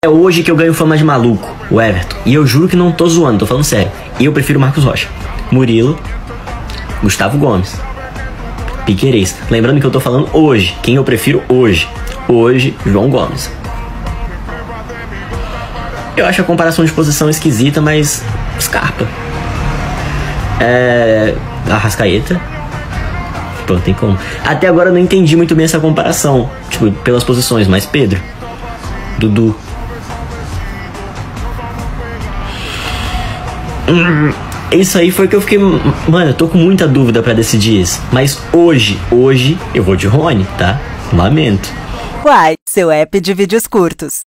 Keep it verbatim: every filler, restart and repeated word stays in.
É hoje que eu ganho fama de maluco, o Everton. E eu juro que não tô zoando, tô falando sério. Eu prefiro Marcos Rocha, Murilo, Gustavo Gomes, Piquerez. Lembrando que eu tô falando hoje, quem eu prefiro hoje. Hoje, João Gomes. Eu acho a comparação de posição esquisita, mas Scarpa. É... Arrascaeta. Pô, tem como. Até agora eu não entendi muito bem essa comparação, tipo, pelas posições, mas Pedro, Dudu. Hum, isso aí foi que eu fiquei... Mano, eu tô com muita dúvida pra decidir isso. Mas hoje, hoje, eu vou de Rony, tá? Lamento. Uai, seu app de vídeos curtos.